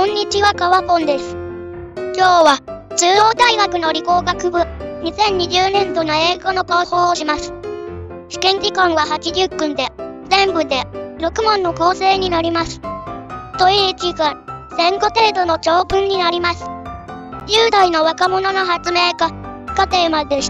こんにちは、かわぽんです。今日は、中央大学の理工学部、2020年度の英語の講報をします。試験時間は80分で、全部で6問の構成になります。問1が1000個程度の長文になります。10代の若者の発明家がテーマでした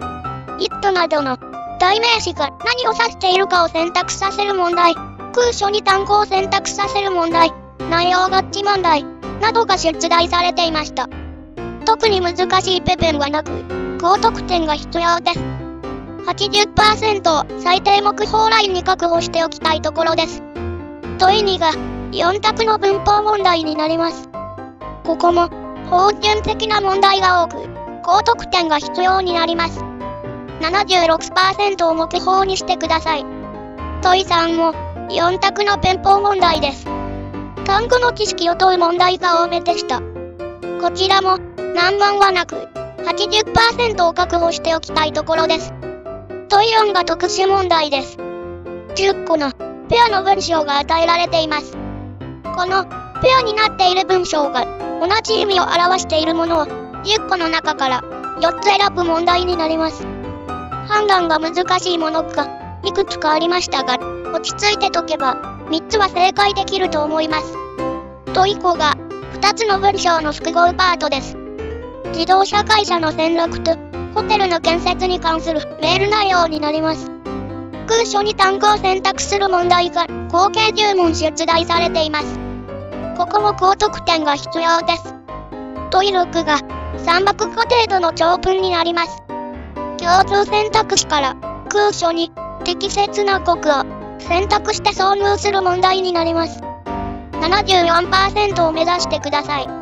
。it などの代名詞が何を指しているかを選択させる問題、空所に単語を選択させる問題、内容合致問題などが出題されていました。特に難しい部分はなく、高得点が必要です。80% を最低目標ラインに確保しておきたいところです。問2が4択の文法問題になります。ここも標準的な問題が多く、高得点が必要になります。76% を目標にしてください。問3も4択の文法問題です。単語の知識を問う問題が多めでした。こちらも難問はなく、80% を確保しておきたいところです。問4が特殊問題です。10個のペアの文章が与えられています。このペアになっている文章が同じ意味を表しているものを10個の中から4つ選ぶ問題になります。判断が難しいものがいくつかありましたが、落ち着いて解けば3つは正解できると思います。問5が2つの文章の複合パートです。自動車会社の戦略とホテルの建設に関するメール内容になります。空所に単語を選択する問題が合計10問出題されています。ここも高得点が必要です。問6が300個程度の長文になります。共通選択肢から空所に適切な国を選択して挿入する問題になります。74% を目指してください。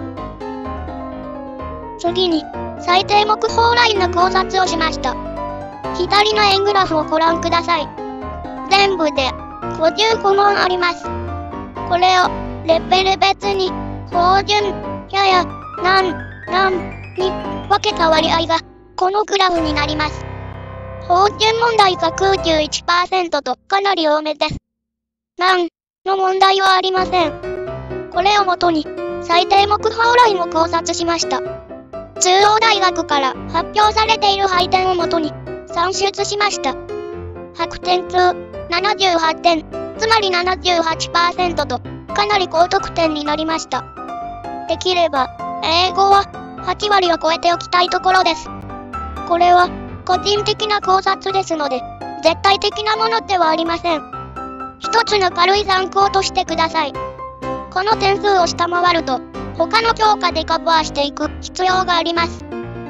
次に、最低目標ラインの考察をしました。左の円グラフをご覧ください。全部で55問あります。これをレベル別に標準、やや、難に分けた割合がこのグラフになります。標準問題が91% とかなり多めです。難の問題はありません。これをもとに最低目標ラインを考察しました。中央大学から発表されている配点をもとに算出しました。100点中78点、つまり 78% とかなり高得点になりました。できれば英語は8割を超えておきたいところです。これは個人的な考察ですので、絶対的なものではありません。一つの軽い参考としてください。この点数を下回ると、他の教科でカバーしていく必要があります。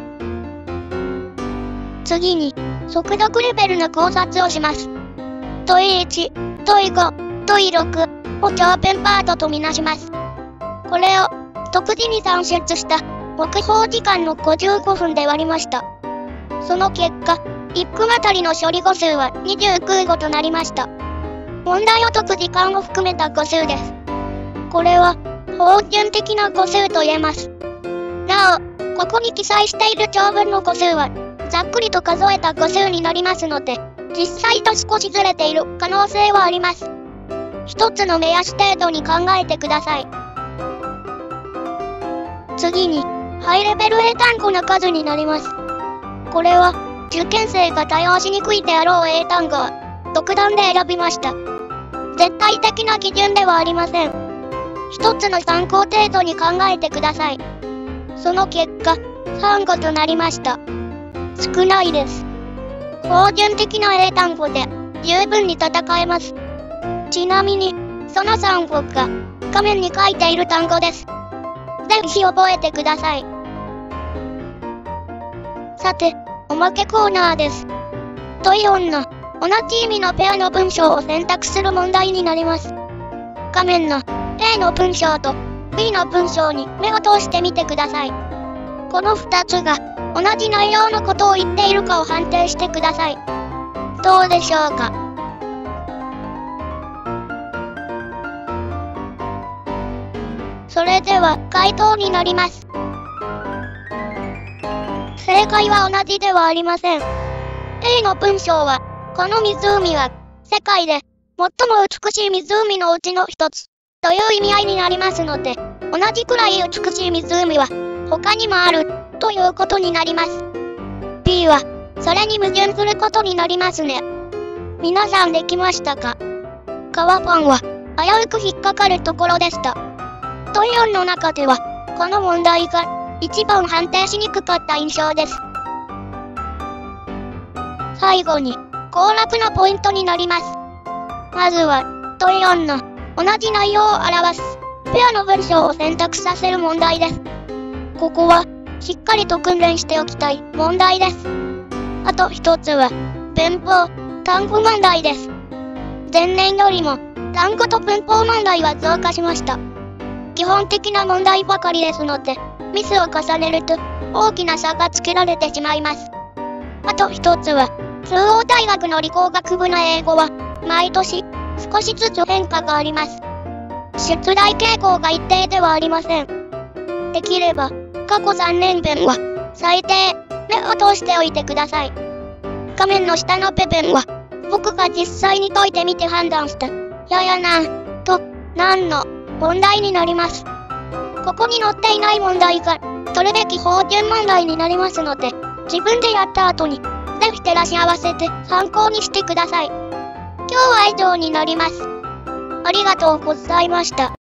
次に、速読レベルの考察をします。問1、問5、問6を長文パートとみなします。これを独自に算出した目標時間の55分で割りました。その結果、1句あたりの処理語数は29語となりました。問題を解く時間を含めた語数です。これは標準的な語数と言えます。なお、ここに記載している長文の語数は、ざっくりと数えた語数になりますので、実際と少しずれている可能性はあります。一つの目安程度に考えてください。次に、ハイレベル英単語の数になります。これは、受験生が対応しにくいであろう英単語を、独断で選びました。絶対的な基準ではありません。一つの参考程度に考えてください。その結果、3語となりました。少ないです。標準的な英単語で十分に戦えます。ちなみに、その3語が画面に書いている単語です。ぜひ覚えてください。さて、おまけコーナーです。問4の同じ意味のペアの文章を選択する問題になります。画面の A の文章と B の文章に目を通してみてください。この2つが同じ内容のことを言っているかを判定してください。どうでしょうか。それでは回答になります。正解は同じではありません。A の文章は、この湖は世界で最も美しい湖のうちの一つという意味合いになりますので、同同じくらい美しい湖は他にもあるということになります。B はそれに矛盾することになりますね。皆さんできましたか？川パンは危うく引っかかるところでした。問4の中ではこの問題が一番判定しにくかった印象です。最後に攻略のポイントになります。まずは問4の同じ内容を表すペアの文章を選択させる問題です。ここはしっかりと訓練しておきたい問題です。あと一つは文法、単語問題です。前年よりも単語と文法問題は増加しました。基本的な問題ばかりですので、ミスを重ねると大きな差がつけられてしまいます。あと一つは、中央大学の理工学部の英語は、毎年少しずつ変化があります。出題傾向が一定ではありません。できれば、過去3年分は、最低、目を通しておいてください。画面の下の部分は、僕が実際に解いてみて判断した、ややなんと、なんの問題になります。ここに載っていない問題が、取るべき標準問題になりますので、自分でやった後に、ぜひ照らし合わせて参考にしてください。今日は以上になります。ありがとうございました。